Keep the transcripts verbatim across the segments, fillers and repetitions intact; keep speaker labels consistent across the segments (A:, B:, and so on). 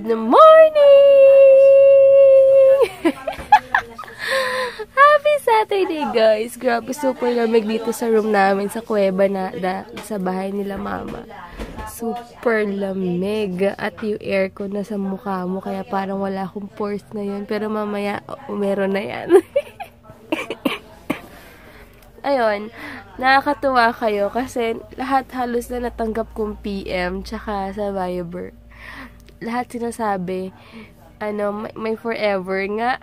A: morning! Happy Saturday, guys! Grabe, super lamig dito sa room namin, sa kuweba na, da, sa bahay nila mama. Super lamig. At yung aircon na sa mukha mo, kaya parang wala akong pores na yun. Pero mamaya, oh, meron na yan. Ayun, nakakatuwa kayo kasi lahat halos na natanggap kong P M tsaka sa Viber. Lahat sinasabi, ano, may, may forever nga.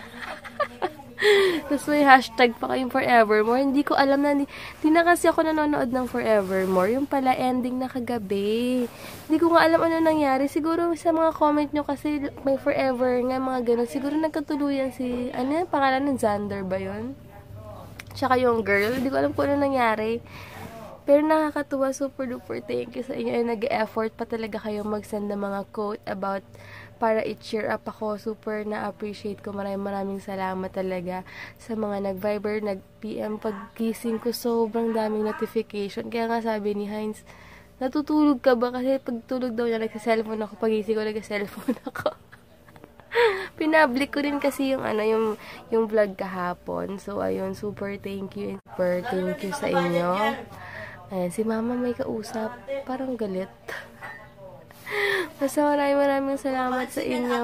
A: Tapos may hashtag pa kayong forevermore. Hindi ko alam na, hindi, hindi na kasi ako nanonood ng forevermore. Yung pala ending na kagabi. Hindi ko nga alam ano nangyari. Siguro sa mga comment nyo kasi may forever nga, mga ganun. Siguro nagkatuluyan si, ano yung pangalan ng Xander ba yun? Tsaka yung girl, hindi ko alam kung ano nangyari. Pero nakakatuwa, super duper thank you sa inyo. Nag-e-effort pa talaga kayo mag-send ng mga quote about para i-cheer up ako. Super na-appreciate ko. Maraming maraming salamat talaga sa mga nag-Viber, nag-P M. Pag-gising ko, sobrang daming notification. Kaya nga sabi ni Heinz, natutulog ka ba? Kasi pagtulog daw niya, nagsa-cellphone ako. Pag-gising ko, nagsa-cellphone ako. Pinablik ko rin kasi yung ano yung yung vlog kahapon. So ayun, super thank you. Super thank you sa inyo. Ayan, si mama may kausap, parang galit. Basta maraming maraming salamat sa inyo.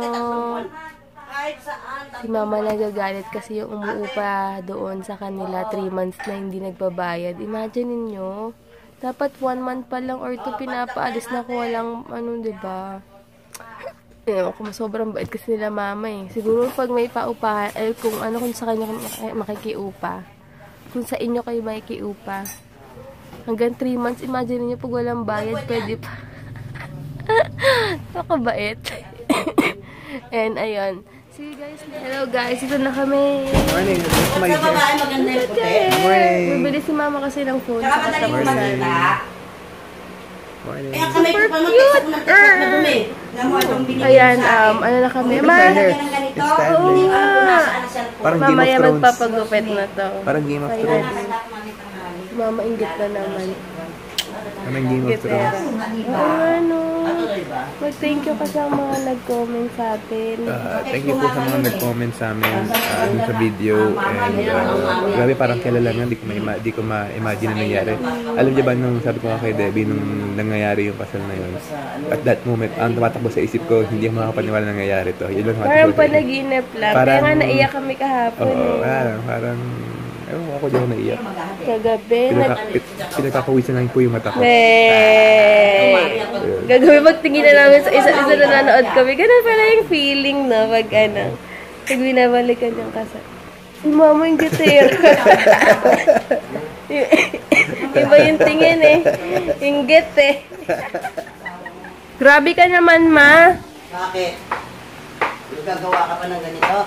A: Si mama nagagalit kasi yung umuupa doon sa kanila three months na hindi nagbabayad. Imagine niyo, dapat one month pa lang or two pinapaalis na ko walang ano, 'di ba? Ewan ko, sobrang bait kasi nila mama eh. Siguro pag may paupahan, eh, kung ano, kung sa kanya makikiupa. Kung sa inyo kayo makikiupa. Hanggang three months, imagine niyo pag walang bayad, pwede pa. Nakabait. And ayun. See you guys. Hello guys, ito na kami.
B: Morning. My
A: Morning. Bibili si mama kasi ng food. Sa katapusan.
B: Morning.
A: Super cute! Ayan, um, ano na kami? Ma! Oo nga! Mamaya magpapagupit na to.
B: Parang Game of Thrones.
A: Mama, inggit na naman.
B: Parang Game of Thrones.
A: Ano? Mag-thank you ka sa mga nag-comment sa atin.
B: Uh, thank you po sa mga nag-comment sa amin uh, sa video. And uh, grabe, parang kilala nga. Di ko ma-imagine ma na nangyari. Alam niyo ba nung sabi ko nga kay Debbie nung nangyayari yung kasal na yun? At that moment, ang tumatakbo sa isip ko, hindi ako makakapaniwala na nangyayari to. Yun lang,
A: parang panaginip lang. Parang, kaya nga naiyak kami kahapon.
B: Oo,
A: eh.
B: parang, parang, ewan ako dyan ako naiyak.
A: Kagabi.
B: Pinaka, pinagpapawisan lang po yung mata ko.
A: Hey! Gagawin, magtingin na namin sa isa-isa na nanood kami. Ganun pala yung feeling, no? Pag ano, pag binabalikan yung kasal. Si mama yung gitar. Iba yung tingin eh. Inggit eh. Grabe ka naman, ma.
C: Bakit? Gagawa ka pa ng ganito?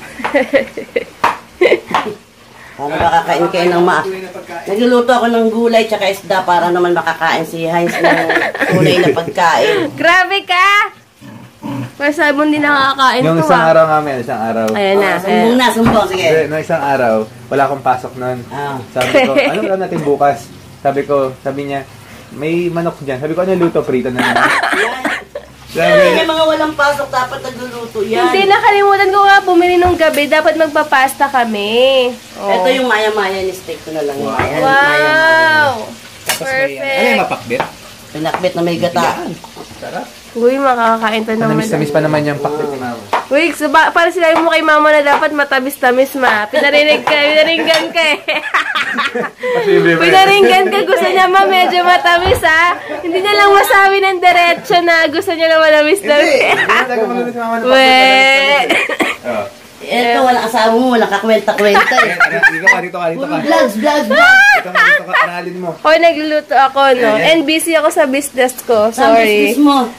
C: Para makakain kayo ng ma... Nagluluto ako ng gulay tsaka isda para naman makakain si Heinz ng gulay na pagkain.
A: Grabe ka! Basta mo hindi nakakain
B: Yung
A: to
B: isang
A: ah.
B: araw namin, isang araw.
A: Ayan na.
C: Oh, sumbong na, sumbong. Sige.
B: Hindi, nung isang araw, wala akong pasok nun.
C: Ah.
B: Sabi ko, ano lang natin bukas? Sabi ko, sabi niya, may manok dyan. Sabi ko, ano luto? Prito na naman.
C: Yan, yung mga walang pasok dapat nagluluto yan.
A: Hindi, nakalimutan ko nga bumili nung gabi. Dapat magpapasta kami. Oh.
C: Ito yung maya-maya ni steak ko na lang. Wow! Maya,
A: Wow.
C: maya,
A: Perfect!
B: Ano yung mapakbit?
C: pinakbit na may gata.
B: Sarap.
A: Uy, makakain pa naman.
B: Manamis-tamis pa naman yung pakbit ni mama.
A: Uy, so ba, para sila mo kay mama na dapat matamis-tamis ma. Pinarinig ka, pinaringgan ka eh. Pinaringgan ka, gusto niya ma, medyo matamis ha. Hindi niya lang masabi ng diretso na gusto niya lang matamis-tamis.
B: Hindi!
A: Weh!
C: Ito, walang asawa mo, walang kakwenta-kwenta eh.
B: Dito ka, dito ka, dito ka.
C: Vlogs, vlogs, vlogs!
B: Dito ka, dito ka, aralin mo.
A: Hoy, nagluluto ako, no? And busy ako sa business ko.
C: Saan
A: Sorry.
C: business mo?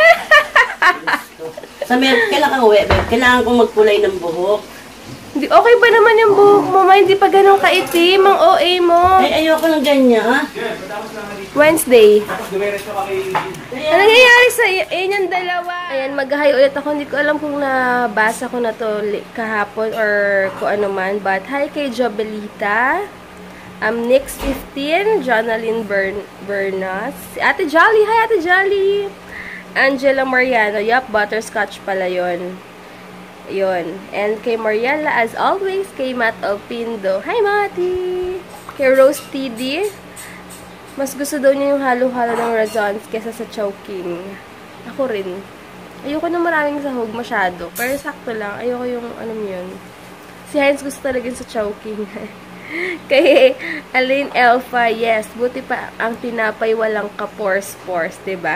C: Sa mer, kailangan kang uwi, babe. Kailangan kong magkulay ng buhok.
A: Hindi, okay ba naman yung buhok mo, ma? Hindi pa ganun kaitim ang O A mo.
C: Ay, ayoko ng ganyan, ha?
A: Wednesday. Ano nangyayari sa inyo yung dalawa? Ayan, mag-hi ulit ako. Hindi ko alam kung nabasa ko na to kahapon or kung ano man. But, hi kay Jobelita. Um, next fifteen, Jonalyn Bern Bernas. Si Ate Jolly. Hi, Ate Jolly. Angela Mariano. Yup, butterscotch pala yun. Yun. And kay Mariela, as always, kay Matt Alpindo. Hi, Mati! Kay Rose T D. Mas gusto daw niya yung halo-halo ng razons kesa sa chowking. Ako rin. Ayoko na maraming sahog masyado. Pero sakto lang. Ayoko yung, ano yun. Si Heinz gusto talaga sa chowking. Kay Aline Elfa, yes. Buti pa ang tinapay walang ka-pores-pores, diba?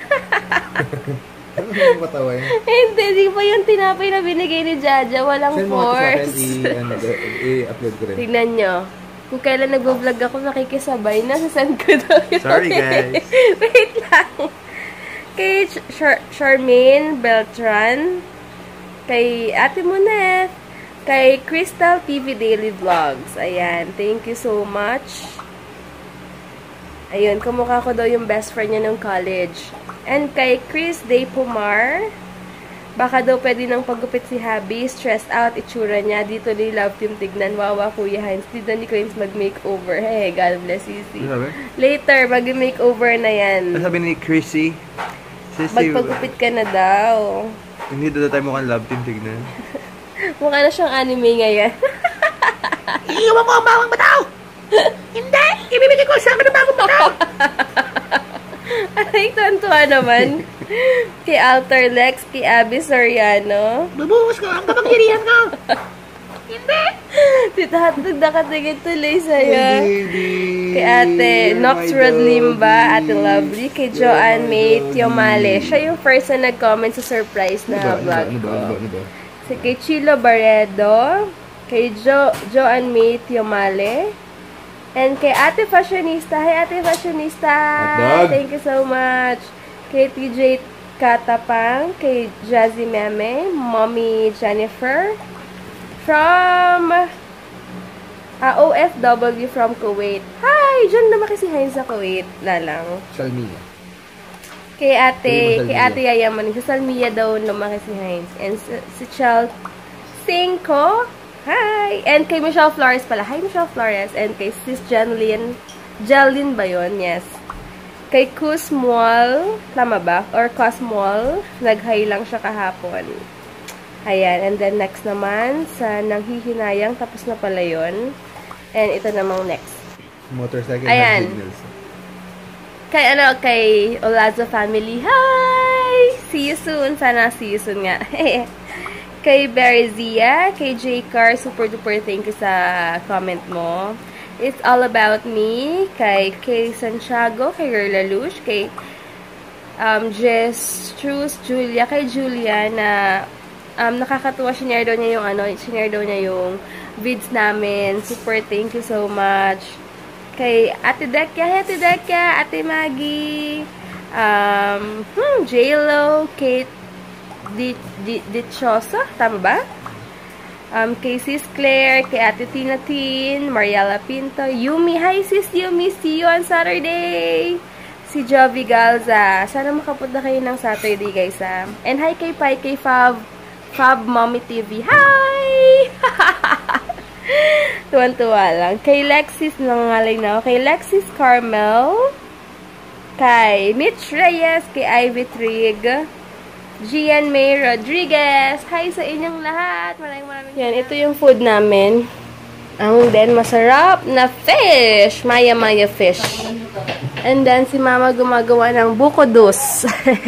B: Ano yung matawa yun?
A: Hindi, di ba yung tinapay na binigay ni Jaja, walang
B: Send mo
A: pores.
B: ano, i-upload ko rin.
A: Tignan nyo. Kung kailan nag-vlog ako, nakikisabay na, sasend ko daw yun.
B: Sorry, guys.
A: Wait lang. Kay Char Charmaine Beltran, kay Ate Moneth, kay Crystal T V Daily Vlogs. Ayan, thank you so much. Ayun, kamukha ko daw yung best friend niya nung college. And kay Chris Day Pomar, baka daw pwede nang paggupit si Habi, stressed out, itsura niya, dito ni Love Team tignan, wawa Kuya Heinz, dito ni Claims mag-makeover. Hey, God bless you, see. Later, mag-makeover na yan.
B: Ano sabi ni Chrissy? Sisi,
A: Magpagupit ka na daw.
B: hindi daw tayo mukhang Love Team tignan.
A: Mukha na siyang anime ngayon.
C: Iiwan mo ang bawang bataw! Hindi! Ibibigay ko sa akin ng bagong bataw!
A: Ay, tuwan-tuwa naman. Kay Alter Lex, kay Abby Soriano.
C: Bubuhos ko ang kapangyarihan ko! Hindi!
A: Titahatag nakatigit tuloy sa'yo. Kay Ate Nox Rodlimba, Ate Lovely, kay Joanne May Tiomale. Siya yung first na nag-comment sa surprise na vlog ko. Si kay Chilo Barredo, kay jo Joanne May Tiomale, and kay Ate Fashionista. Hi, Ate Fashionista! Thank you so much. Kay T J Katapang, kay Jazzy Meme, Mommy Jennifer, from uh, O F W from Kuwait. Hi! Diyan naman kasi Heinz sa Kuwait. Lalang.
B: Salmia.
A: Kay ate, kay ate Yayaman. Sa Salmia daw naman kasi Heinz. And si, si Chal Cinco. Hi! And kay Michelle Flores pala. Hi, Michelle Flores. And kay Sis Janlyn. Janlyn ba yun? Yes. Kay Kusmol. Tama ba? Or Cosmol. Nag-hi lang siya kahapon. Ayan. And then next naman, sa nanghihinayang. Tapos na pala yun. And ito namang next.
B: Motorcycle
A: Ayan.
B: signals.
A: Kay ano, kay Olazo family. Hi! See you soon. Sana see you soon nga. Kay Berizia, kay J Car, super duper thank you sa comment mo. It's all about me. Kay Kay Santiago, kay Gerla Lush, kay um, Jess Truce, Julia, kay Julia na um, nakakatuwa, sinare daw niya yung ano, sinare daw niya yung vids namin. Super thank you so much. Kay Ate Dekya, hey Ate Dekya, Ate Maggie, um, hmm, J-Lo, Kate Di, di, Dichosa, tama ba? Um, kay Sis Claire, kay Ate Tina Tin, Mariela Pinto, Yumi, hi Sis Yumi, see you on Saturday! Si Jovi Galza, sana makapunta kayo ng Saturday guys ha. And hi kay Pai, kay Fab, Fab Mommy T V, hi! Tuwan-tuwa lang. Kay Lexis, nangangalay na ako. Kay Lexis Carmel, kay Mitch Reyes, kay Ivy Trig, Gian May Rodriguez. Hi sa inyong lahat. Maraming maraming yan. Ito yung food namin. Ang then masarap na fish. Maya Maya fish. And then si Mama gumagawa ng buko dos.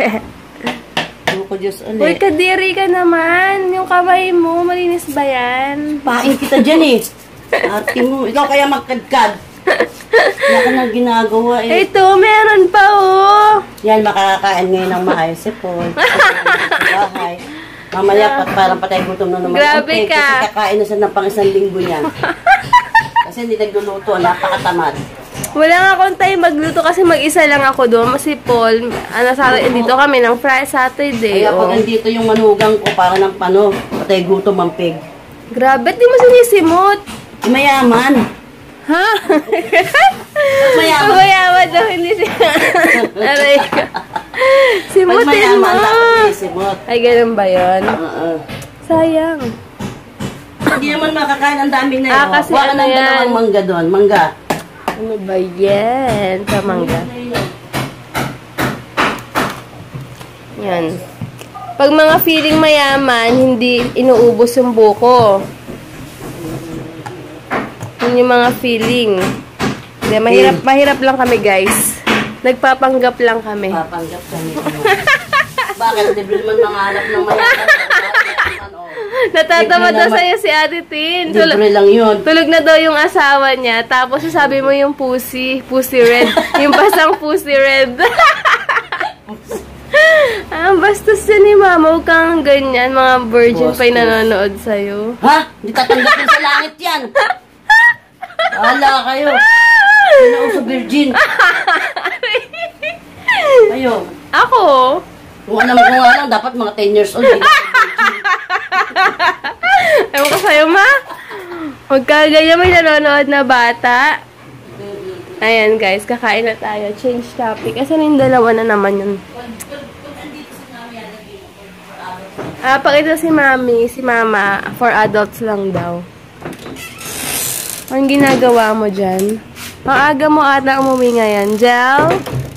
C: Buko Diyos ulit.
A: Uy, kadiri ka naman. Yung kamay mo, malinis ba yan?
C: Pain kita dyan eh. Ate mo, ikaw kaya magkadkad. Wala ka nang ginagawa eh.
A: Ito, meron pa oh.
C: Yan, makakakain ngayon ng maayos si Paul. Bahay. Mamaya, pa, parang patay gutom na naman.
A: Grabe
C: okay,
A: ka.
C: Kasi kakain na siya ng pang isang linggo niya. Kasi hindi nagluluto, napakatamad.
A: Wala nga akong time magluto kasi mag-isa lang ako doon. Si Paul, ano, sa dito kami ng Friday, Saturday.
C: Kaya
A: oh.
C: pag nandito yung manugang ko, para ng pano, patay gutom ang pig.
A: Grabe, di mo sinisimot.
C: Mayaman.
A: Ha?
C: Mayaman.
A: Mayaman daw, hindi siya. Aray ko.
C: Pag
A: Simutin mo.
C: mayaman, dapat isimot.
A: Ay, ganun ba yun?
C: Oo.
A: Sayang.
C: Hindi naman makakain, ang dami na yun.
A: Ah, kasi
C: Wala
A: ano
C: nang
A: yan?
C: dalawang mangga doon. Mangga.
A: Ano ba yan? Pamangga. Yan. Pag mga feeling mayaman, hindi inuubos yung buko. Yun yung mga feeling. Hindi, mahirap, mahirap lang kami, guys. Nagpapanggap lang kami.
C: Papanggap kami. Bakit? Libre naman mangalap ng mayaman.
A: Natatawa daw sa'yo si Ate Tin. Tulog,
C: libre lang yun.
A: tulog na daw yung asawa niya. Tapos sabi mo yung pussy. Pussy red. Yung pasang pussy red. Ah, bastos yan ni Mama. Huwag kang ganyan. Mga virgin
C: Bastos.
A: pa yung nanonood sa'yo.
C: Ha? Hindi tatanggapin sa langit yan. Wala kayo. Hindi na uso virgin. Kayo.
A: Ako?
C: Kung alam ko nga lang, dapat mga ten years old. Hindi na virgin.
A: Ewan ko sa'yo, Ma. Huwag ka ganyan. May nanonood na bata. Ayan, guys. Kakain na tayo. Change topic. Kasi yung dalawa na naman yun. Ah, pakita si Mami, si Mama, for adults lang daw. Anong ginagawa mo dyan? Ang aga mo ata umuwi ngayon. Jel?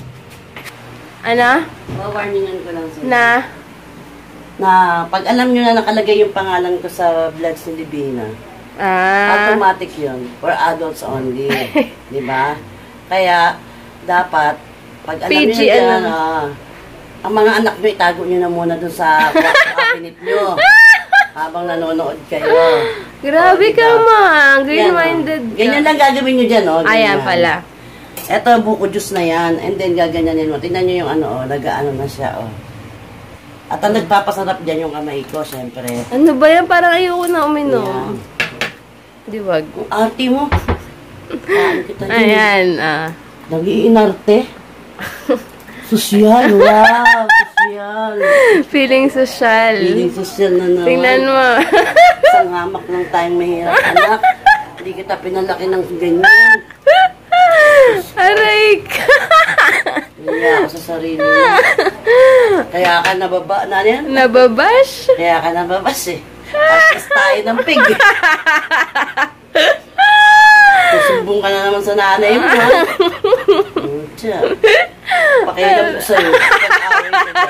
A: Ano?
C: Warningan ko lang sa'yo.
A: Na?
C: Na pag alam nyo na nakalagay yung pangalan ko sa vlogs ni Libina,
A: Ah.
C: automatic yun. For adults only. Di ba? Kaya, dapat, pag alam
A: P G,
C: nyo na dyan,
A: ano?
C: ah, ang mga anak nyo, itago nyo na muna dun sa cabinet nyo. Habang nanonood kayo.
A: Grabe
C: Oh,
A: ka,
C: diba?
A: Ma.
C: Yan,
A: Green-minded
C: oh.
A: ka.
C: Ganyan lang gagawin nyo dyan, oh.
A: Ayan
C: Ganyan.
A: pala.
C: Ito, buko juice na yan. And then, gaganyanin mo. Tingnan nyo yung ano, oh. Nag-ano na siya, oh. At ang nagpapasarap dyan yung kamay ko, syempre.
A: Ano ba yan? Parang ayoko na
C: Yan.
A: uminom. Di wag.
C: Ang arte mo. Kaan kita dyan.
A: Ayan, ah.
C: Nag-iinarte. Sosyal, wow. Sosyal.
A: Feeling social.
C: Feeling sosyal na naman.
A: Tingnan mo.
C: Isang hamak lang tayong mahirap, anak. Hindi kita pinalaki ng ganyan.
A: Aray ka.
C: Kaya ako sa sarili mo. Kaya ka nababa, na yan?
A: Nababash?
C: Kaya ka nababas eh. Tapos tayo ng pig. Susumbong ka na naman sa nanay mo, ha? Tiya. Pakialam ko sa'yo. Pag-away ka dyan.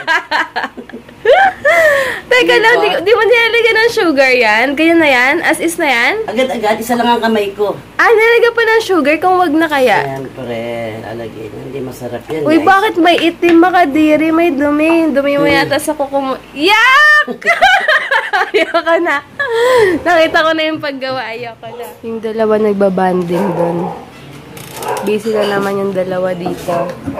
A: Teka lang, di, di mo nilalagyan ng sugar yan? Ganyan na yan? As is na yan?
C: Agad-agad, isa lang ang kamay ko.
A: Ah, nilalagyan pa ng sugar kung wag na kaya?
C: Siyempre, lalagyan. Hindi masarap yan.
A: Uy,
C: guys.
A: bakit may itim makadiri? May dumi. Dumi mo yata sa kuko mo. Yak! Ayoko na. Nakita ko na yung paggawa. Ayoko na. Yung dalawa nagbabanding doon. Busy na naman yung dalawa dito.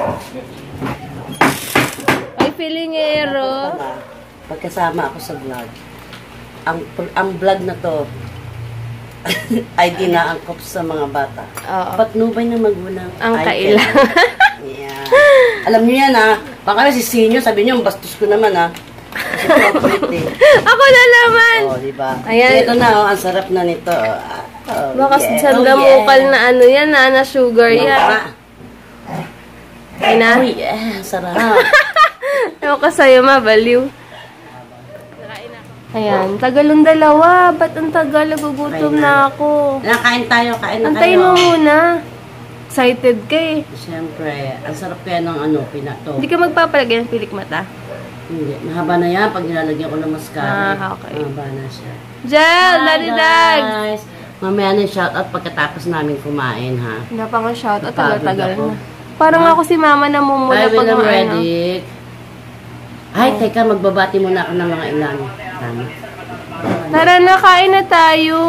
A: Ay, filingero.
C: Pagkasama ako sa vlog, ang ang vlog na to ay dinaangkop sa mga bata.
A: Oo.
C: Patnubay ng magulang.
A: Ang
C: ay
A: kailan.
C: Yeah. Alam niyo yan, ha? Baka si Sinyo, sabi niyo, ang bastos ko naman, ha? Kasi ito ang kulit, eh.
A: Ako na naman!
C: Oh, diba?
A: Ayan.
C: Ito na, oh, ang sarap na nito. Oh, oh,
A: Baka
C: yeah.
A: sa damukal na ano yan, na, na sugar
C: Yan
A: yan.
C: pa.
A: Ay na.
C: Oh, yeah, sarap.
A: Ewan ko sa'yo, ma, baliw. Ayan, tagal ng dalawa. Ba't ang tagal? Nagugutom na ako.
C: Na, kain tayo, kain na
A: Antayin
C: kayo.
A: mo muna. Excited ka eh.
C: Siyempre, ang sarap kaya ng ano, pinato.
A: Hindi ka magpapalagay ng pilik mata.
C: Hindi, mahaba na yan pag nilalagyan ko ng mascara.
A: Ah, okay.
C: Mahaba na siya.
A: Jel, Daddy Dag!
C: guys! Mamaya na yung shoutout pagkatapos namin kumain, ha?
A: Wala pa nga shoutout.
C: Napagod
A: Tagal-tagal
C: ako.
A: na. Parang ako si mama na mumula
C: I will
A: pag
C: am
A: mga ano.
C: ready. Ay, teka, magbabati muna ako ng mga ilan. Tama.
A: Tara na, kain na tayo.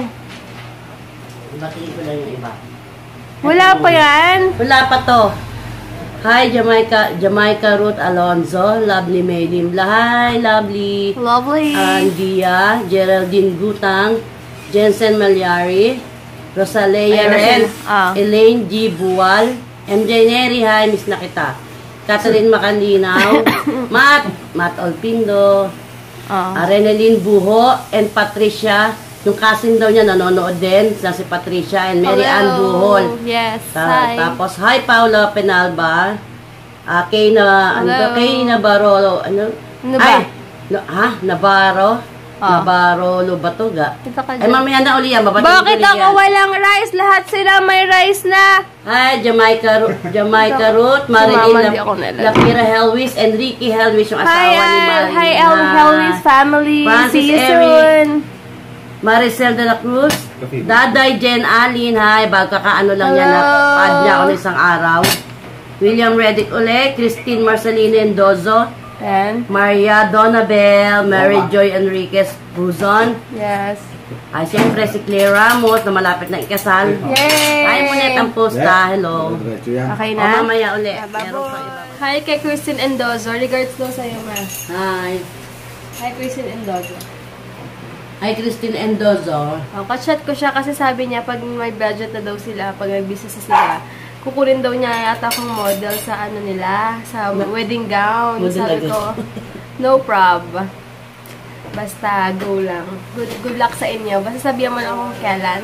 C: Batiin ko lang yung iba.
A: Wala pa yan.
C: Wala pa to. Hi, Jamaica, Jamaica Ruth Alonzo. Lovely Maylim. Hi, lovely.
A: Lovely.
C: Andia, Geraldine Gutang, Jensen Malyari, Rosalea
A: Ayan na
C: Ren,
A: sila. Ah.
C: Elaine G. Buwal, M J Neri, hi, miss na kita. Catherine Macanlinaw, Matt, Matt Olpindo,
A: Oh.
C: uh, Renelyn Buho, and Patricia. Yung cousin daw niya nanonood din, na si Patricia and Mary Ann Buhol.
A: Yes,
C: Ta-
A: hi.
C: Tapos, hi Paula Penalba, uh, kay na, ano ba,
A: Hello.
C: kay Navarro, ano?
A: Ano ba?
C: Ay, no, ha? Navarro,
A: Ah.
C: Navarro, Lubatuga.
A: Ito ka
C: Ay,
A: dyan.
C: mamaya na uli yan. Babatiin
A: Bakit
C: ko uli
A: ako
C: yan.
A: walang rice? Lahat sila may rice na.
C: Hi, Jamaica, Ru- Jamaica Ruth,
A: Mama,
C: Marilyn
A: di ako nalala.
C: Lapira Helwis, Enrique Helwis, yung
A: Hi,
C: asawa ni
A: uh,
C: Marilyn.
A: hi, El Helwis family.
C: Francis
A: See you
C: Eric.
A: soon.
C: Maricel de la Cruz, Daday Jen Alin, hi, bagkakaano lang yan,
A: Hello.
C: na-add niya ako ng isang araw. William Redick uli, Christine Marcelina Endozo,
A: And,
C: Maria Donabel, Mary Joy Enriquez Buzon,
A: yes.
C: ay siyempre si Claire Ramos na malapit na ikasal.
A: Yay!
C: Ay, muna ang posta, hello.
A: Okay
C: O,
A: na?
C: mamaya uli.
A: Ah,
C: Meron pa iba.
A: Hi kay Christine Endozo. Regards daw sa'yo, ma.
C: Hi.
A: Hi, Christine Endozo.
C: Hi, Christine Endozo.
A: Oh, ka-chat ko siya kasi sabi niya pag may budget na daw sila, pag nag-business na sila, kukunin daw niya yata akong model sa ano nila, sa wedding gown.
C: Model
A: Sabi
C: agad.
A: ko, no prob. Basta, go lang. Good good luck sa inyo. Basta sabihan mo lang kung kailan.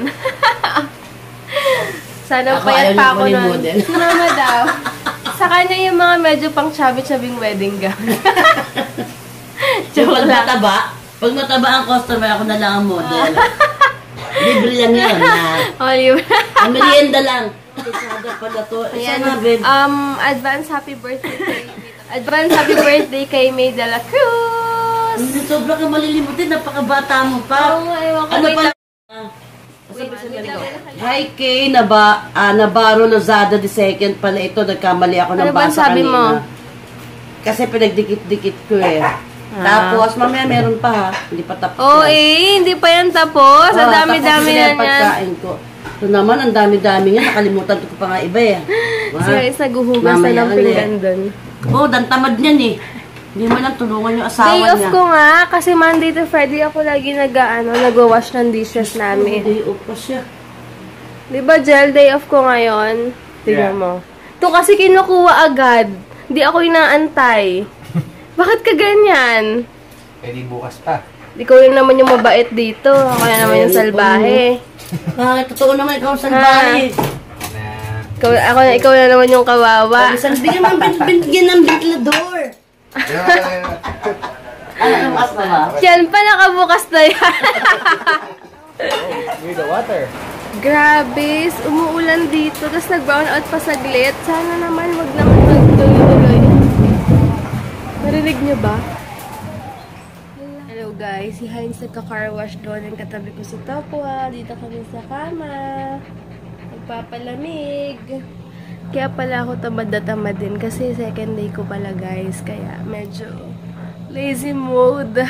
A: Sana
C: Ako,
A: payat
C: ayaw
A: pa
C: niyo
A: ako
C: kunin
A: nun.
C: model.
A: Si mama daw. Sa kanya yung mga medyo pang chubby-chubbing wedding gown.
C: Yung
A: Joke
C: pag
A: lang.
C: mataba, pag mataba ang customer, ako na lang ang model. Libre lang yun, na.
A: Olive.
C: Ang merienda lang. Sada pala to.
A: Ayan.
C: Sana, babe.
A: Um, advance happy birthday kay Advance happy birthday kay May de la Cruz.
C: Hindi, sobra ka malilimutin. Napakabata mo pa.
A: Oo, ewan ko.
C: Ano
A: Wait
C: pala?
A: lang.
C: Ah,
A: Wait,
C: sabi-
A: wait
C: sabi
A: lang,
C: ko.
A: wait lang.
C: Hi Kay, Naba, ah, Navarro Lozada the second pala ito. Nagkamali ako ng
A: Ano ba ang
C: basa
A: sabi
C: kanina.
A: mo?
C: Kasi pinagdikit-dikit ko eh.
A: Ah.
C: Tapos, mamaya meron pa ha. Hindi pa tapos
A: Oo,
C: yan.
A: eh. Hindi pa yan tapos. Ang
C: Oh,
A: dami-dami
C: tapos
A: na
C: na yung
A: yan.
C: pagkain ko. Ito naman, ang dami-dami nga. Nakalimutan ko pa nga iba eh.
A: Si Rice naghuhugas na
C: Mamaya
A: ng
C: ulit.
A: pinggan doon.
C: Oo, oh, dan tamad niyan eh. Hindi mo lang tulungan yung asawa
A: Day
C: niya.
A: off ko nga. Kasi Monday to Friday ako lagi nag, ano, nag-wash ng dishes namin.
C: Day off pa siya.
A: Di ba, Jel? Day off ko ngayon. Tingnan
B: Yeah.
A: mo. Ito kasi kinukuha agad. Hindi ako inaantay. Bakit ka ganyan?
B: Pwede bukas pa.
A: Ikaw lang naman yung mabait dito. Ako na naman yung salbahe.
C: Bakit? Totoo naman ikaw ang salbahe.
B: Na,
A: Ikaw, ako na, ikaw na naman yung kawawa.
C: Isang bigyan ng binbigyan ng ventilador. Ano ang mas na ba?
A: Yan pa, nakabukas na yan.
B: with the water.
A: Grabe, umuulan dito. Tapos nag-brown out pa saglit. Sana naman wag naman magtuloy-tuloy. Narinig niyo ba? Hello guys, si Heinz nagka-car wash doon. Ang katabi ko si Topwa. Dito kami sa kama. Nagpapalamig. Kaya pala ako tamad na tamad din. Kasi second day ko pala guys. Kaya medyo lazy mode.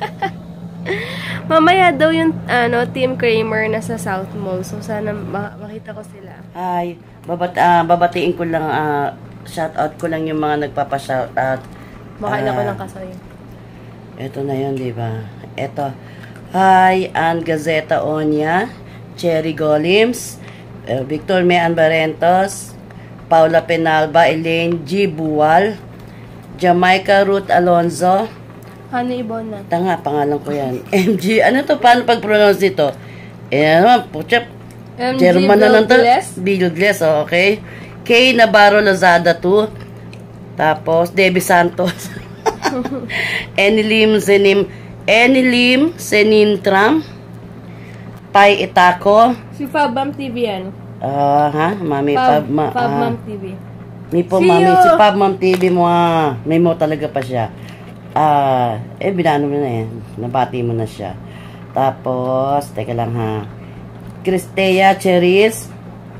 A: Mamaya daw yung ano, Team Kramer na sa South Mall. So, sana ma- makita ko sila.
C: Ay, babat ah, babatiin ko lang, ah, shout out ko lang yung mga nagpapa-shout out.
A: Makain ako
C: Ah,
A: ng kasoy.
C: Ito na yun, di ba? Ito. Hi, Ann Gazeta Onya, Cherry Golims, uh, Victor Mean Barrentos, Paula Penalba, Elaine G. Buwal, Jamaica Ruth Alonzo,
A: Honey Ibona.
C: tanga, pangalan ko yan. M G, ano to? Paano pag-pronounce dito? Eh, ano, puchap.
A: M G
C: German na lang to.
A: Bilgles.
C: Bilgles, oh, okay. K. Navarro Lozada two. Tapos, Debbie Santos. Enilim Zenim. Enilim Senintram. Pai Itako.
A: Si Fabam T V yan.
C: Ah, ha? Mami,
A: Fab,
C: Pab, ma,
A: Fab
C: ah.
A: Ma'am T V.
C: May po,
A: See
C: mami.
A: you.
C: Si Pab Ma'am T V mo, ah. May mo talaga pa siya. Ah, eh, binano mo na yan. Nabati mo na siya. Tapos, teka lang ha. Cristea Cheris.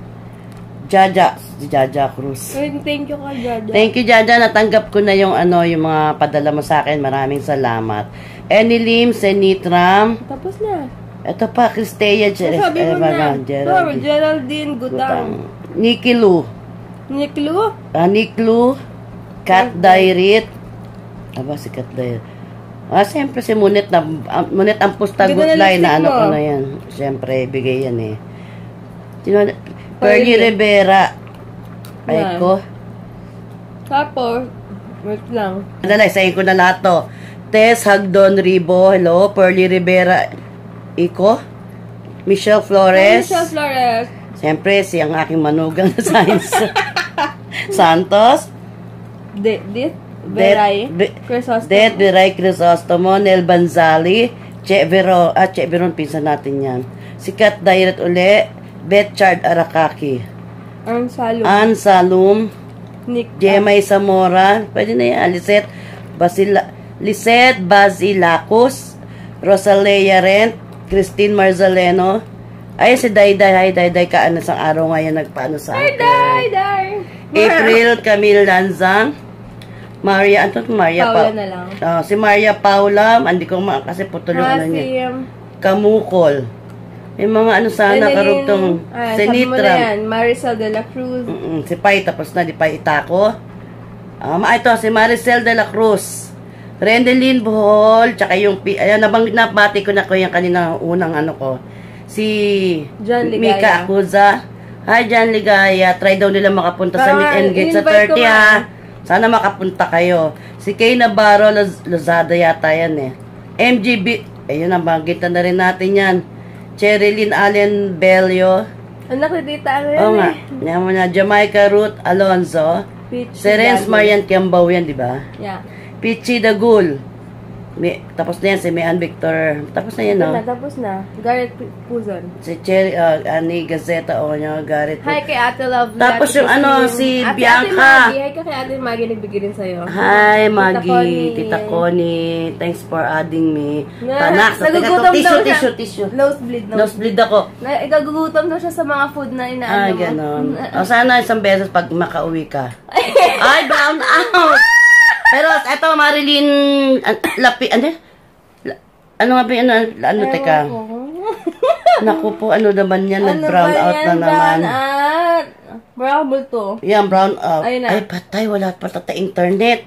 C: Jaja. Si Jaja Cruz.
A: Ay, thank you ka, Jaja.
C: Thank you, Jaja. Natanggap ko na yung ano, yung mga padala mo sa akin. Maraming salamat. Enilim, Senitram.
A: Tapos na.
C: Ito pa, Cristea Cheris.
A: Sabi mo
C: Eh, baga,
A: na.
C: Geraldine.
A: Sorry, Geraldine Gutang.
C: Nikki Lu.
A: Niklu?
C: Ah, Niklu. Kat Dairit. Aba, si Kat Dairit. Ah, siyempre si Munit na, ah, Munit ang pusta
A: Ganda
C: good
A: na
C: line na
A: lipstick
C: ano
A: mo.
C: ko na yan. Siyempre, bigay yan eh. Sino? Pergy
A: Pergy.
C: Rivera. Ay
A: Yan.
C: ko.
A: Tapos, wait lang.
C: Dala, isayin ko na lahat to. Tess Hagdon Ribo. Hello. Pearly Rivera. Iko. Michelle Flores.
A: Michelle Flores.
C: Siyempre, si ang aking manugang na science. Santos.
A: De, dit? Veray.
C: Det,
A: Crisostomo.
C: Det Veray Crisostomo, Nel Banzali, Che Vero, ah, Che Veron, pinsan natin yan. Si Kat Dairet uli, Betchard Arakaki.
A: Ang salum.
C: Ann Salum,
A: Nick.
C: Jemay Zamora, pwede na yan, Lisette, Basila, Lisette Basilacos, Rosalea Rent, Christine Marzaleno, ay si Dayday, hi Dayday, kaano sang araw ngayon nagpaano sa
A: Hi,
C: akin.
A: Day, Day.
C: April Camille Lanzang, Maria, ano to? Maria
A: Paula
C: Pa-
A: na lang.
C: Ah, si Maria Paula, hindi ko ma kasi putol yung
A: Ah,
C: ano
A: si,
C: niya.
A: um,
C: Kamukol. Yung mga ano sana,
A: Annalyn-
C: karugtong
A: ah, sabi mo na
C: Sinitra.
A: yan, Maricel de la Cruz.
C: Mm-mm, si Pai, tapos na, di Pai Itako. Um, ah, ito, si Maricel de la Cruz. Rendelyn Bohol, tsaka yung, pi- ayan, nabanggit na, bati ko na ko yung kanina unang ano ko. Si
A: John Ligaya.
C: Mika Acuza. Hi, John Ligaya. Try daw nila makapunta sa
A: Baka,
C: meet and greet sa
A: in-invite ko
C: thirty,
A: nga.
C: ha. Sana makapunta kayo. Si Kay Navarro, Laz- Lazada yata yan, eh. M G B, ayun, nabanggitan na rin natin yan. Cherilyn Allen Bello.
A: Anak ni Tita, ano yan
C: Oo nga.
A: eh?
C: Yan mo na. Jamaica Ruth Alonzo.
A: Peach
C: Serens
A: Dagul.
C: Marian Kiambaw yan, di ba?
A: Yeah.
C: Pichi Dagul. May, tapos na yan, si Mayan Victor. Tapos na yan,
A: Ito
C: no?
A: na, tapos na. Garrett P- Puzon.
C: Si Cherry, uh, Ani Gazeta, o nyo, Garrett.
A: Hi kay Ate Lovely.
C: Tapos
A: Ate
C: yung ano,
A: Christine.
C: si
A: Ate,
C: Bianca.
A: Ate Maggie. Hi ka kay Ate Maggie, nagbigay rin sa'yo.
C: Hi,
A: Tita
C: Maggie.
A: Connie.
C: Tita Connie. Thanks for adding me.
A: Na-
C: Tanak. Sa teka to,
A: nagugutom daw
C: tissue,
A: siya.
C: tissue, tissue.
A: Nosebleed, no?
C: Nosebleed ako.
A: Na, igagugutom daw siya sa mga food na inaano
C: Ay,
A: mo.
C: ganon. O, sana isang beses pag makauwi ka. Ay, brown out! Pero, eto, Marilyn, an- lapi, ano? La- Ano nga ba yun? Ano, ano teka? Naku po, ano naman yan?
A: Ano
C: Nag-brown
A: ba
C: out
A: yan,
C: na naman.
A: Brown out? Brown multo.
C: Yan, brown out.
A: Ayun na.
C: Ay, patay, wala pa tata internet.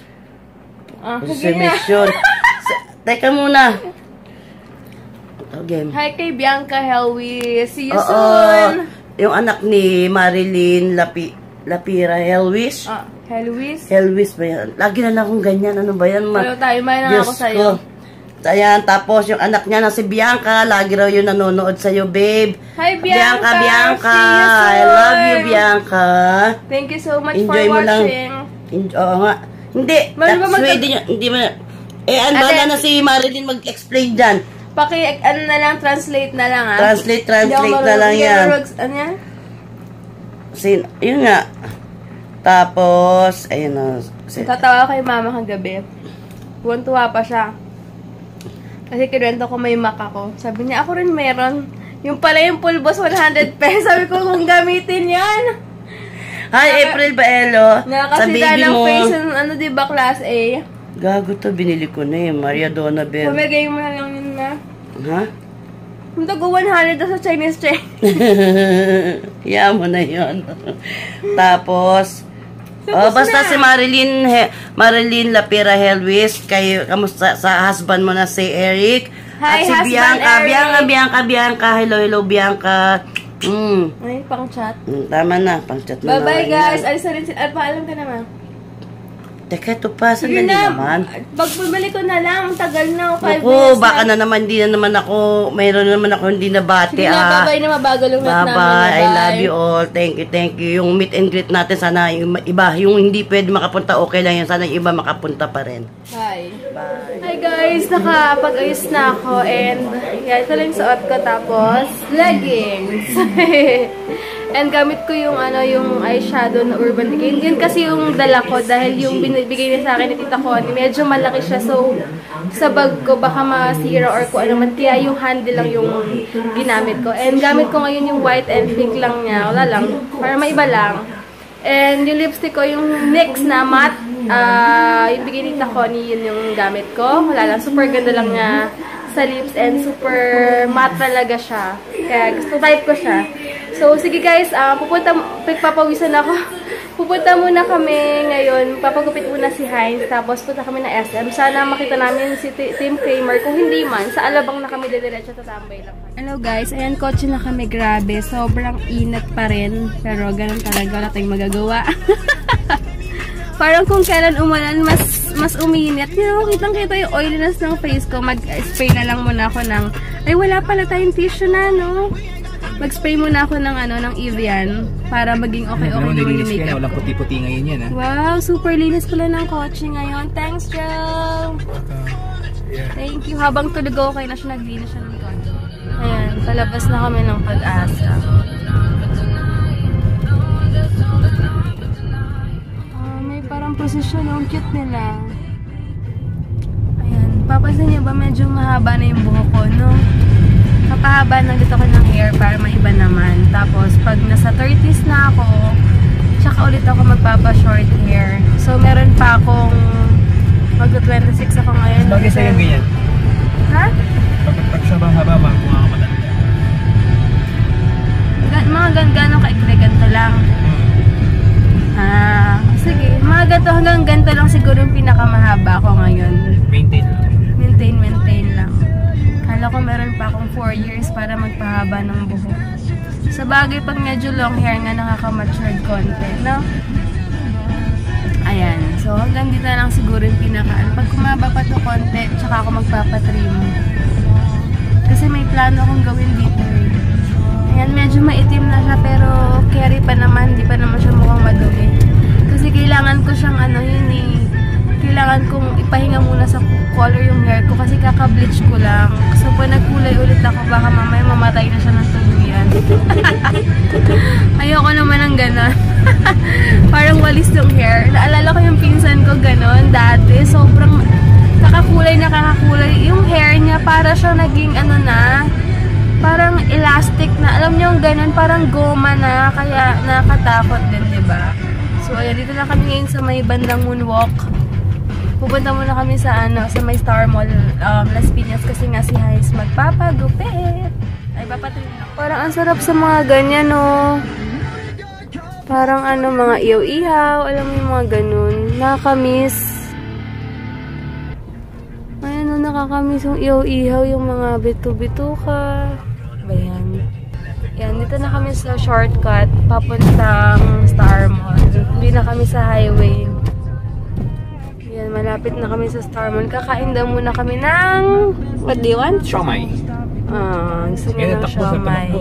A: Ah, sige na.
C: Reservation. Sa- Teka muna. Ito, game.
A: Hi kay Bianca Helwi. See you
C: Oo.
A: soon.
C: Yung anak ni Marilyn Lapi, Lapira Helwis.
A: Ah, Helwis.
C: Helwis ba yan? Lagi na lang akong ganyan. Ano ba yan? Ma-
A: Hello tayo, may na
C: Diyos
A: ako sa'yo.
C: ko. Ayan, tapos yung anak niya na si Bianca, lagi raw yung nanonood sa'yo, babe.
A: Hi, Bianca.
C: Bianca.
A: See you soon.
C: I love you, Bianca.
A: Thank you so much
C: Enjoy
A: for
C: mo lang.
A: watching.
C: Enjoy, oo nga. Hindi,
A: Mali ba mag-
C: Sweden yun. Hindi mo na. Eh, ano ba
A: Ate-
C: na na si Marilyn mag-explain dyan?
A: Paki, ano na lang, translate na lang ah.
C: Translate, translate
A: Hindi ako
C: na lang
A: marunong-
C: yan.
A: marunong- Ano yan?
C: Sin, yun nga. Tapos, ayun na. Si,
A: Tatawa kay mama kagabi. Tuwan-tuwa pa siya. Kasi kinwento ko may Mac ako. Sabi niya, ako rin meron. Yung pala yung pulbos, one hundred pesos. Sabi ko, kung gamitin yan.
C: Hi, April Baelo. Sa
A: Nakakasira
C: baby
A: ng
C: mo.
A: face, ng ano diba, class A.
C: Gago to, binili ko na eh. Maria Donabel.
A: Pumigay mo na lang yun na.
C: Ha?
A: Kung tago one hundred daw sa Chinese chain.
C: Hiya mo na yun. Tapos, oh,
A: Tapos
C: basta
A: na.
C: si Marilyn, he, Marilyn Lapira Helwis, kayo, kamusta sa husband mo na si Eric?
A: Hi,
C: At si
A: husband
C: Bianca,
A: Eric.
C: Bianca, Bianca, Bianca, hello, hello, Bianca. Mm,
A: Ay, pang chat.
C: mm, tama na, pang chat na
A: Bye-bye
C: na.
A: guys. Alis na rin sila. Ay, paalam ka naman.
C: Teka, ito pa,
A: Sige
C: sandali
A: na.
C: naman.
A: Pag bumalik ko na lang, ang tagal na. Five
C: Naku,
A: minutes
C: baka
A: na.
C: na naman, hindi na naman ako, mayroon na naman ako hindi nabati.
A: Sige na,
C: ah.
A: bye-bye na mabagal yung net namin.
C: Bye-bye. I
A: Bye.
C: love you all. Thank you, thank you. Yung meet and greet natin, sana yung iba, yung hindi pwede makapunta, okay lang yan. Sana yung iba makapunta pa rin.
A: Hi.
C: Bye.
A: Hi guys, nakapag-ayos na ako and yan, ito lang yung suot ko tapos leggings. And gamit ko yung ano yung eyeshadow na Urban Decay. Yun kasi yung dala ko dahil yung binibigay niya sa akin ni Tita Connie, medyo malaki siya. So, sa bag ko baka masira or kung ano man. Kaya yung handle lang yung ginamit ko. And gamit ko ngayon yung white and pink lang niya. Wala lang. Para maiba lang. And yung lipstick ko, yung NYX na matte, ah, yung bigay ni Tita Connie, yun yung gamit ko. Wala lang. Super ganda lang niya sa lips and super matte talaga siya. Kaya gusto type ko siya. So, sige guys, uh, pupunta, pagpapawisan ako. Pupunta muna kami ngayon, papagupit muna si Heinz, tapos punta kami na S M. Sana makita namin si T Tim Kramer. Kung hindi man, sa Alabang na kami didiretso, tatambay lang. Hello guys, ayan, kotse na kami, grabe. Sobrang init pa rin, pero ganun talaga, wala tayong magagawa. Parang kung kailan umulan, mas mas uminit. You know, kitang-kita yung oiliness ng face ko. Mag-spray na lang muna ako ng, ay wala pala tayong tissue na, no? Mag-spray muna ako ng ano ng Evian para maging okay-okay
B: Ano,
A: naman yung
B: nilinis ka na,
A: makeup.
B: walang puti-puti ngayon yan, ha?
A: Wow, super linis pala ng kotse ngayon. Thanks, Joe! Thank you. Habang tulog ako kayo na siya, naglinis siya ng konti. Ayan, palabas na kami ng Pag-asa. Uh, may parang posisyon, ang cute nila. Ayan, papansin niyo ba medyo mahaba na yung buhok ko, no? Kapahaba na dito ko ng hair para maiba naman. Tapos, pag nasa thirties na ako, tsaka ulit ako magpapa-short hair. So, meron pa akong mag-twenty-six ako ngayon.
B: Bagay sa'yo yung ganyan?
A: Ha?
B: Pag siya bang haba, bang kung ako matanda?
A: Mga gano'n kaikli, ganito lang. Ah, sige. Mga ganito hanggang ganito lang siguro yung pinakamahaba ko ngayon.
B: Maintain lang.
A: Maintain, maintain lang. Kala ko meron pa akong four years para magpahaba ng buhok. Sa bagay, pag medyo long hair nga, nakaka-matured konti, no? Ayan. So, hanggang dito lang siguro yung pinaka. Pag kumaba pa to konti, tsaka ako magpapatrim. Kasi may plano akong gawin dito eh. Ayan, medyo maitim na siya, pero carry pa naman. Hindi pa naman siya mukhang madumi. Kasi kailangan ko siyang ano yun eh. Kailangan kong ipahinga muna sa color yung hair ko kasi kaka-bleach ko lang. So, pag nagkulay ulit ako, baka mamaya mamatay na siya ng tuluyan. Ayoko naman ng ganon. Parang walis yung hair. Naalala ko yung pinsan ko ganon dati. Sobrang kakakulay na kakakulay. Yung hair niya para siya naging ano na, parang elastic na. Alam niyo yung ganon, parang goma na. Kaya nakatakot din, diba? So, ayan, dito na kami ngayon sa may bandang moonwalk. Pupunta muna kami sa ano, sa may Star Mall, um, Las Piñas kasi nga si Hines magpapagupit. Ay, papatrin na. Parang ang sarap sa mga ganyan, no? Parang ano, mga iyaw-ihaw, alam mo yung mga ganun. Nakakamiss. Ayan, no, nakakamiss yung iyaw-ihaw, yung mga bitu-bituka. Ayan. Yan, dito na kami sa shortcut, papuntang Star Mall. Hindi na kami sa highway. Yan, malapit na kami sa Star Mall. Kakain daw muna kami ng... What do you want?
B: Siomai.
A: Ah, gusto niya ng siomai.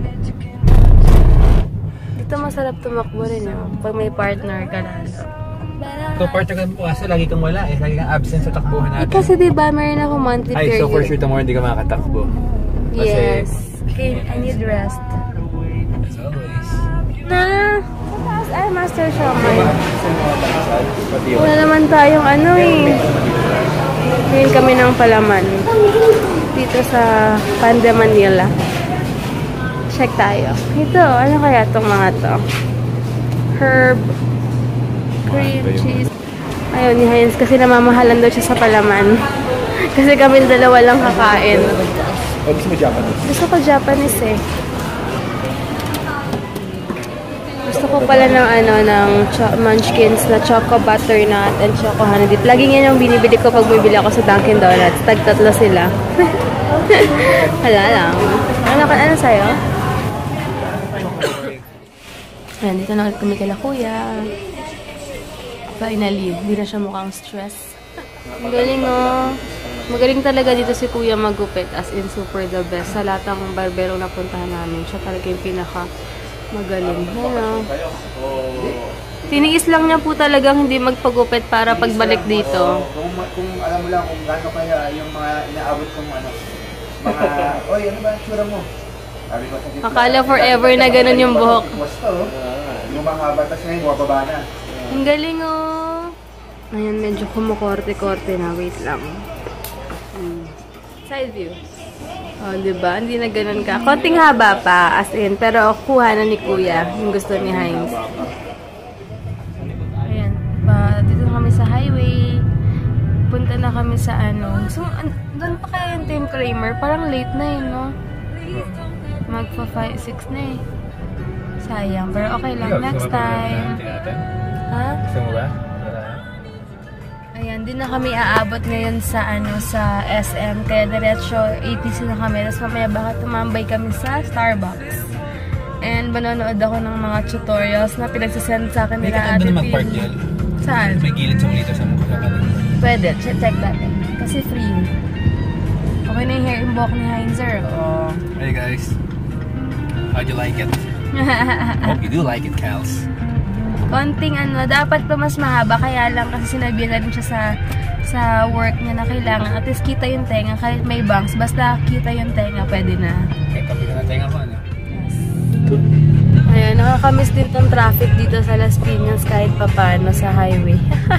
A: Dito masarap tumakbo rin yun. Pag may partner ka na.
B: So, partner ka po kasi lagi kang wala eh. Lagi kang absent sa takbuhan
A: Eh,
B: natin.
A: kasi diba, meron ako monthly
B: Ay,
A: period.
B: so for sure tomorrow hindi ka makakatakbo. Kasi,
A: Yes. Okay, I need rest.
B: as always.
A: Na! Sa taas ay Master Siomai. Wala naman tayong ano eh. Ngayon kami ng palaman. Dito sa Panda Manila. Check tayo. Ito, ano kaya itong mga to? Herb, cream cheese. Ayun, ni Hines kasi namamahalan daw siya sa palaman. Kasi kami dalawa lang kakain.
B: O, gusto mo Japanese?
A: Gusto ko Japanese eh. Gusto ko pala ng ano, ng munchkins na choco butternut and choco honey dip. Laging yan yung binibili ko pag bumibili ako sa Dunkin Donuts. Tag-tatlo sila. Wala lang. Ano ka, ano sa'yo? Ayan, dito na ulit kami kala kuya. Finally, hindi na siya mukhang stress. Ang galing oh. Magaling talaga dito si kuya magupit, as in super the best. Sa lahat ng barbero na puntahan namin, siya talaga yung pinaka magaling. Ayan. Tiniis lang niya po talagang hindi magpagupit para pagbalik dito.
D: Kung, kung alam mo lang kung gaano kaya yung mga inaabot kong ano, mga, oy, ano ba ang tsura mo? Sabi ko sa gitna,
A: Akala forever na ganun yung buhok.
D: Basta, oh. Yung mga batas ngayon, wababa na.
A: Ang galing oh. Ayan, medyo kumukorte-korte na. Wait lang. Hmm. Side view. Oh, diba? Hindi na ganun ka. Konting haba pa, as in. Pero kuha na ni kuya. Yung gusto ni Hines. Ayan. Pa, dito na kami sa highway. Punta na kami sa ano. So, an doon pa kaya yung Tim Kramer. Parang late na yun, no? Magpa five, six na eh. Sayang. Pero okay lang. Next time. Ha?
B: Gusto mo ba?
A: Ayan, din na kami aabot ngayon sa ano sa S M. Kaya diretso A T C na kami. Tapos mamaya baka tumambay kami sa Starbucks. And manonood ako ng mga tutorials na pinagsasend sa akin
B: May
A: nila
B: kataan ba na mag-park yan?
A: Saan?
B: May gilid sa monitor sa mukha ka.
A: Pwede. Check, check natin. Kasi free. Okay na yung hair and buhok ni Heinzer. Oh.
B: Hey guys. How'd you like it? Hope you do like it, Kals.
A: Konting ano, dapat pa mas mahaba. Kaya lang kasi sinabihan na rin siya sa sa work niya na kailangan at least kita yung tenga kahit may bangs. Basta kita yung tenga, pwede na.
B: Eh, tabi ka na tenga mo, ano?
A: Yes. Ayan, nakakamiss din tong traffic dito sa Las Piñas kahit papano sa highway.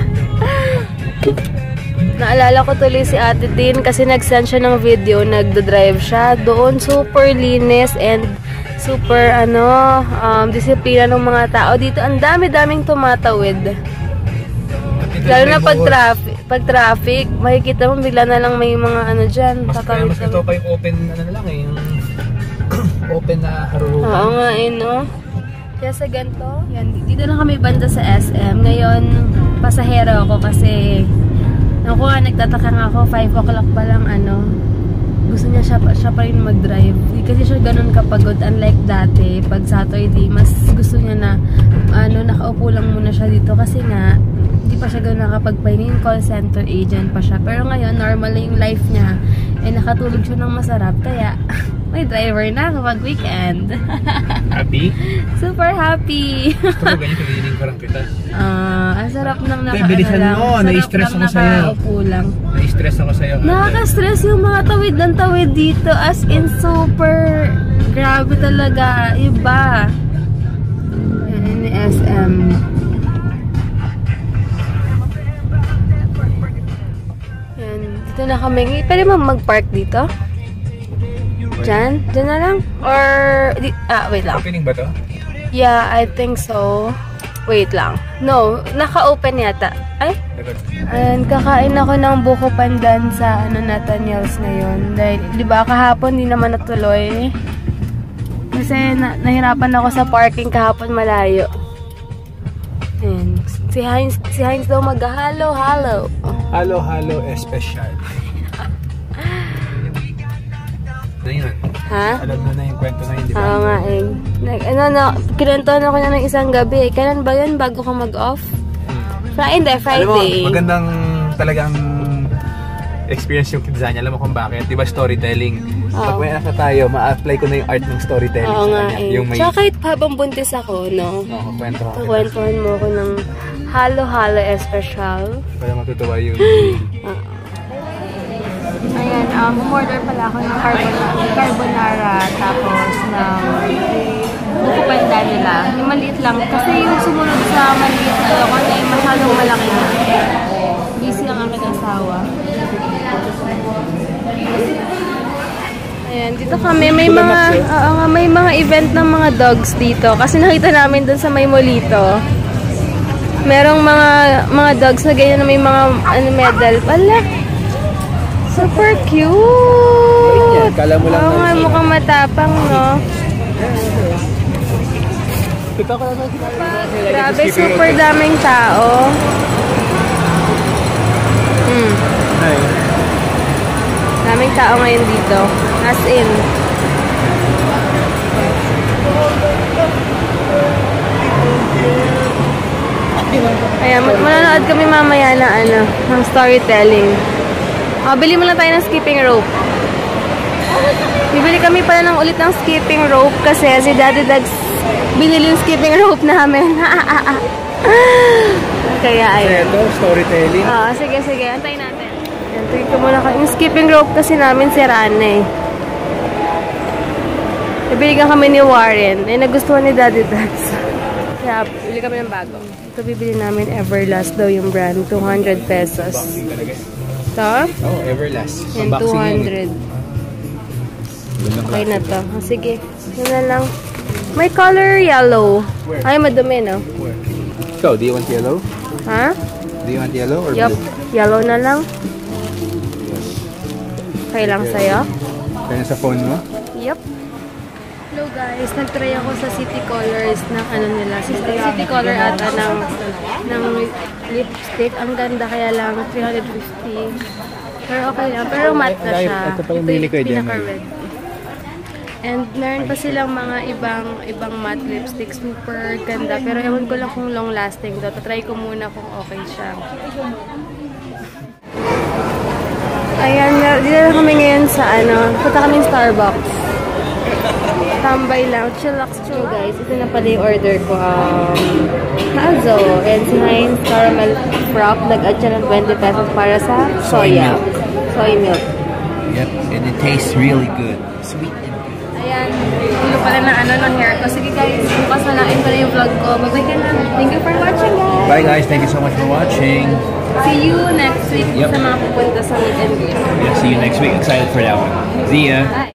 A: Naalala ko tuloy si Ate Tin kasi nag-send siya ng video, nagdo-drive siya. Doon super linis and super ano, um, disiplina ng mga tao. Dito ang dami-daming tumatawid. Lalo na pag traffic, pag traffic, makikita mo bigla na lang may mga ano diyan, tatawid.
B: Mas ito pa yung open ano na lang eh, yung open na harurukan.
A: Oo nga eh, no? Kaya sa ganito, yan, dito na kami banda sa S M. Ngayon, pasahero ako kasi ako nga, nagtataka nga ako, five o'clock pa lang, ano, gusto niya siya, siya pa rin mag-drive. Kasi siya ganun kapagod, unlike dati, pag Saturday, mas gusto niya na, ano, nakaupo lang muna siya dito kasi nga, hindi pa siya ganun nakapagpahinga, call center agent pa siya. Pero ngayon, normal na yung life niya, eh, nakatulog siya ng masarap, kaya, may driver na kapag weekend.
B: Happy?
A: Super happy!
B: Ito mo, ganyan, pililing ko lang kita.
A: Ah, ang sarap ng naka,
B: Tay, bilisan
A: ano lang,
B: mo,
A: sarap
B: nai-stress
A: lang
B: ako sa'yo.
A: nakaupo lang.
B: Na-stress ako sa'yo.
A: Nakaka-stress yung mga tawid ng tawid dito. As in, super grabe talaga. Iba. Yan, N S M. Yan. Dito na kami. Pwede mo mag-park dito? Diyan? Diyan na lang? Or, di, ah, wait lang.
B: Opening ba to?
A: Yeah, I think so. Wait lang. No, naka-open yata. Ay? Ayan, kakain ako ng buko pandan sa ano, Nathaniel's ngayon. Dahil, di ba, kahapon di naman natuloy. Kasi na nahirapan ako sa parking kahapon malayo. Ayan. Si Heinz, si Heinz daw mag-halo, halo.
B: Halo, halo, espesyal. Na yun.
A: Ha?
B: Alam na na yung kwento na yun, di ba?
A: Oo nga eh. Nag, ano, no, kinentuhan ako na ng isang gabi. Kailan ba yun bago ka mag-off? Friday, Friday.
B: Alam mo, magandang talagang experience yung Kidzania. Alam mo kung bakit? Di ba storytelling?
A: Oo.
B: Pag may anak na tayo, ma-apply ko na yung art ng storytelling
A: Oo
B: sa
A: nga
B: kanya.
A: eh.
B: Yung may...
A: Tsaka kahit habang buntis ako, no?
B: Oo, kwento ka.
A: Kukwentuhan mo ako ng halo-halo espesyal.
B: Para matutuwa yung...
A: Uh, Ayan, um, umorder pala ako ng carbonara, carbonara tapos ng buko panda nila. Yung maliit lang. Kasi yung sumunod sa maliit na ako na yung masyadong malaki na. Busy ang aking asawa. Ayan, dito kami. May mga, oo nga, may mga event ng mga dogs dito. Kasi nakita namin dun sa may Molito. Merong mga mga dogs na ganyan na may mga ano, medal. Pala! Super cute!
B: Kala mo lang
A: Oo nga, mukhang matapang, no?
B: Kita ko lang.
A: Grabe, super daming tao. Hmm.
B: Hi.
A: Daming tao ngayon dito. As in. Ayan, manonood kami mamaya na ano, ng storytelling. Oh, bili mo lang tayo ng skipping rope. Bibili kami pala ng ulit ng skipping rope kasi si Daddy Dags binili yung skipping rope namin. Kaya ayun.
B: Ito, storytelling.
A: Oo, sige, sige. Antayin natin. Antayin ko muna. Yung skipping rope kasi namin si Rana eh. Nabiligan kami ni Warren. Eh, nagustuhan ni Daddy Dags. Kaya, bili kami ng bago. Ito bibili namin Everlast daw yung brand. two hundred pesos. Ito?
B: Oh, Everlast.
A: Yan, two hundred. Okay na to. Oh, sige. Yun na lang. May color yellow. Ay, madumi, no?
B: So, do you want yellow?
A: Ha?
B: Do you want yellow or
A: Yup.
B: blue?
A: Yellow na lang. Okay lang sa'yo?
B: Kaya sa phone mo?
A: Yup. Hello guys, nagtry ako sa City Colors ng ano nila. City Color ata ng, ng lipstick. Ang ganda kaya lang, three hundred fifty. Pero okay lang. Pero matte na siya.
B: Ito pa yung mili ko dyan.
A: Pinaka-red. And meron pa silang mga ibang ibang matte lipstick. Super ganda. Pero ewan ko lang kung long lasting to. Try ko muna kung okay siya. Ayan, dito na kami ngayon sa ano. Punta kami Starbucks. Punta Tambay lang. Chillax, chill. guys, ito na pala yung order ko. Um, Hazo. And si Heinz Caramel Frap. Nag-add siya ng twenty pesos para sa
D: Soy
A: soya.
D: milk.
A: Soy milk.
D: Yep, and it tastes really good. Sweet and good.
A: Ayan. Ulo pala na ano ng hair ko. Sige guys, bukas na lang ko na yung vlog ko. Bye-bye ka na. Thank you for watching guys.
D: Bye guys, thank you so much for watching.
A: See you next week
D: Yep.
A: sa mga pupunta sa meet and greet.
D: Yeah, see you next week. Excited for that one. See ya.
A: Bye.